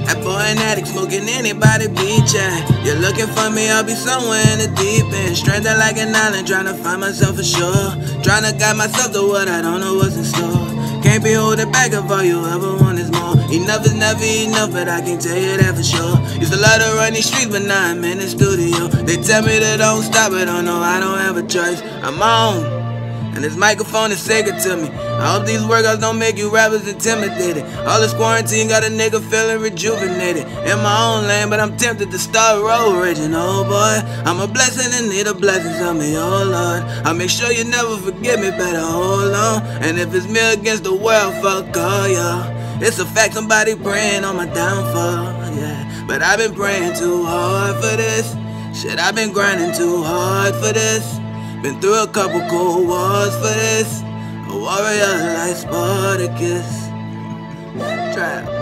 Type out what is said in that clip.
That boy an addict, smoking anybody beat ya. You're looking for me, I'll be somewhere in the deep end. Stranded like an island, trying to find myself for sure. Trying to guide myself to what I don't know what's in store. Can't be holding back if all you ever want is more. Enough is never enough, but I can tell you that for sure. Used to love to run these streets, but now I'm in the studio. They tell me to don't stop, but oh no, I don't have a choice. I'm on. And this microphone is sacred to me. I hope these workouts don't make you rappers intimidated. All this quarantine got a nigga feeling rejuvenated. In my own lane, but I'm tempted to start road raging. Oh boy, I'm a blessing and need a blessing of me, oh Lord. I'll make sure you never forget me, better hold on. And if it's me against the world, fuck all y'all. It's a fact, somebody praying on my downfall, yeah. But I've been praying too hard for this. Shit, I've been grinding too hard for this. Been through a couple cold wars for this. A warrior like Spartacus. Trap.